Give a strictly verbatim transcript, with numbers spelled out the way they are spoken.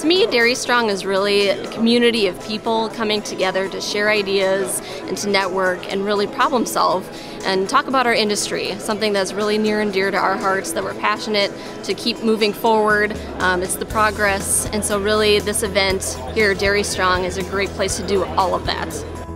me, Dairy Strong is really a community of people coming together to share ideas and to network and really problem solve and talk about our industry, something that's really near and dear to our hearts, that we're passionate to keep moving forward. Um, it's the progress, and so really this event here, Dairy Strong, is a great place to do all of that.